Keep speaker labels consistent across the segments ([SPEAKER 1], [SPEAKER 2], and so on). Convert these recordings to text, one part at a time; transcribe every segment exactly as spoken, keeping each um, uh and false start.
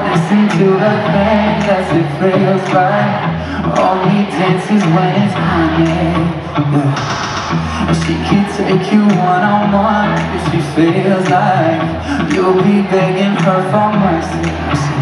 [SPEAKER 1] Listen to her thing as it feels right. Only dances when it's honey, yeah. She can take you one-on-one if she feels like you'll be begging her for mercy.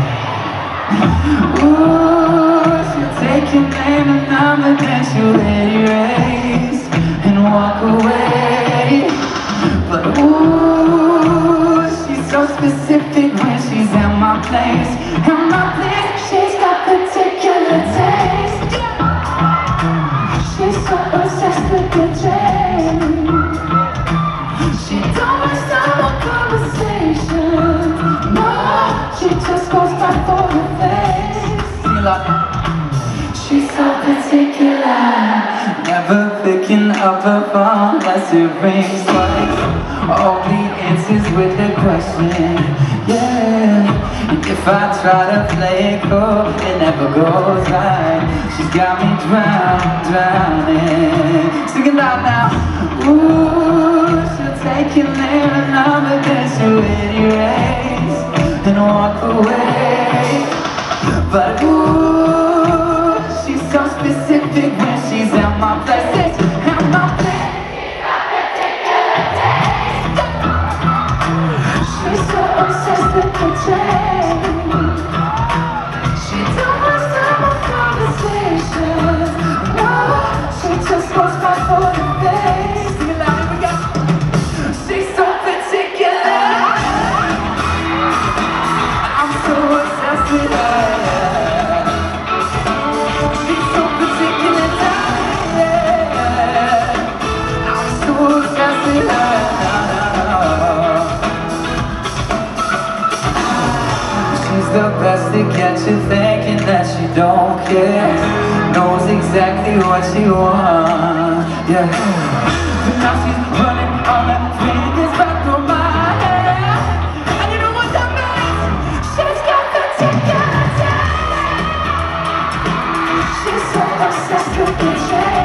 [SPEAKER 1] Ooh, she'll take your name and number, then she'll erase and walk away. But ooh, she's so specific when she's in my place. In my place, she's got particular taste. She's so obsessed with the change. She don't waste time on conversations. No, she just goes back for her face. She's so particular, never picking up her phone unless it rings twice. Only answers with a question, yeah. And if I try to play it cool, it never goes right. She's got me drowned, drowning. Sing it loud now. Ooh, she'll take your name and number, then she'll erase and walk away. But ooh, she's so specific when she's in my place. In my place. She's so obsessed with the change. She don't waste time on conversations. No, she just goes back for the face. Sing it loud, here we go. She's so particular. I'm so obsessed with her. She's so particular, yeah. I'm so obsessed with her. She's the best to get you thinking that she don't care. Knows exactly what she wants, yeah. But now she's running all her fingers back through my hair. And you know what that means? She's got particular taste. She's so obsessed with the change.